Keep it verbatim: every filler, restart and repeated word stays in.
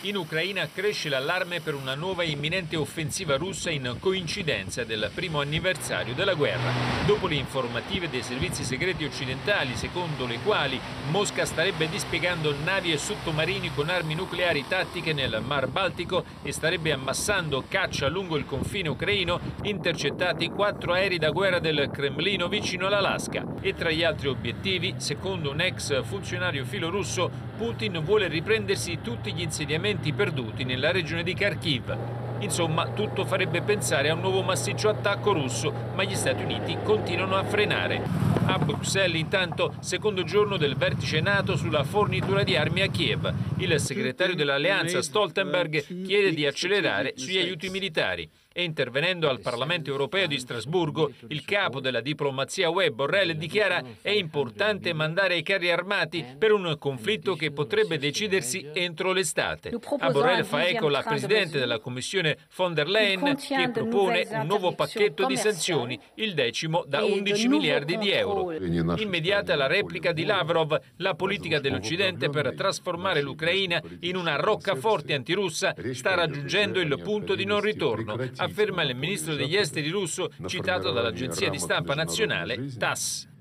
In Ucraina cresce l'allarme per una nuova e imminente offensiva russa in coincidenza del primo anniversario della guerra. Dopo le informative dei servizi segreti occidentali, secondo le quali Mosca starebbe dispiegando navi e sottomarini con armi nucleari tattiche nel Mar Baltico e starebbe ammassando caccia lungo il confine ucraino, intercettati quattro aerei da guerra del Cremlino vicino all'Alaska. E tra gli altri obiettivi, secondo un ex funzionario filorusso, Putin vuole riprendersi tutti gli insediamenti perduti nella regione di Kharkiv. Insomma, tutto farebbe pensare a un nuovo massiccio attacco russo, ma gli Stati Uniti continuano a frenare. A Bruxelles, intanto, secondo giorno del vertice NATO sulla fornitura di armi a Kiev. Il segretario dell'Alleanza Stoltenberg chiede di accelerare sugli aiuti militari. E intervenendo al Parlamento europeo di Strasburgo, il capo della diplomazia U E Borrell dichiara: è importante mandare i carri armati per un conflitto che potrebbe decidersi entro l'estate. A Borrell fa eco la presidente della Commissione von der Leyen, che propone un nuovo pacchetto di sanzioni, il decimo da undici miliardi di euro. Immediata la replica di Lavrov: la politica dell'Occidente per trasformare l'Ucraina in una roccaforte antirussa sta raggiungendo il punto di non ritorno, afferma il ministro degli esteri russo, citato dall'agenzia di stampa nazionale TASS.